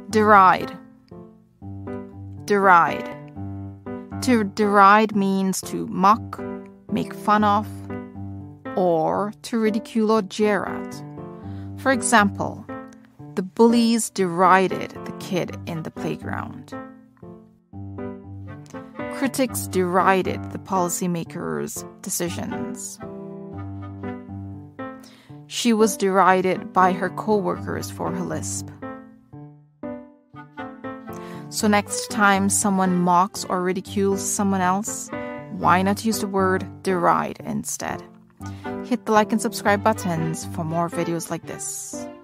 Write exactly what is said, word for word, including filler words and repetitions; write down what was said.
Deride. Deride. To deride means to mock, make fun of, or to ridicule or jeer at. For example, the bullies derided the kid in the playground. Critics derided the policymakers' decisions. She was derided by her co-workers for her lisp. So next time someone mocks or ridicules someone else, why not use the word deride instead? Hit the like and subscribe buttons for more videos like this.